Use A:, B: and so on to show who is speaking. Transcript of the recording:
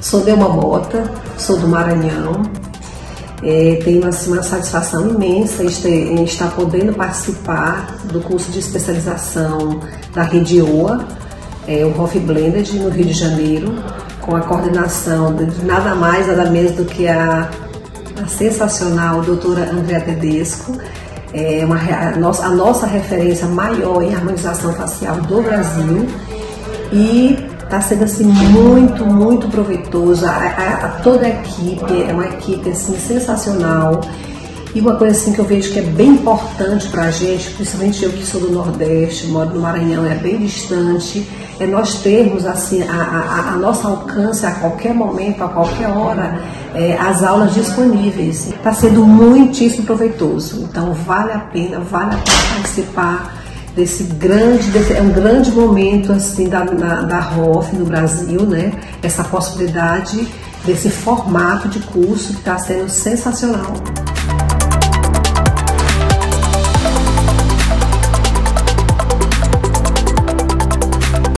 A: Sou Delma Mota, sou do Maranhão. Tenho assim, uma satisfação imensa em estar podendo participar do curso de especialização da Rede OA, o Hof Blended, no Rio de Janeiro, com a coordenação de nada mais, nada menos do que a sensacional doutora Andrea Tedesco, a nossa referência maior em harmonização facial do Brasil, e está sendo assim muito proveitoso. Toda a equipe é uma equipe assim sensacional, e uma coisa assim que eu vejo que é bem importante para a gente, principalmente eu que sou do Nordeste, moro no Maranhão, é bem distante, é nós termos assim a nosso alcance a qualquer momento, a qualquer hora, as aulas disponíveis. Está sendo muitíssimo proveitoso, então vale a pena participar é um grande momento assim da Hof no Brasil, né? Essa possibilidade desse formato de curso que está sendo sensacional.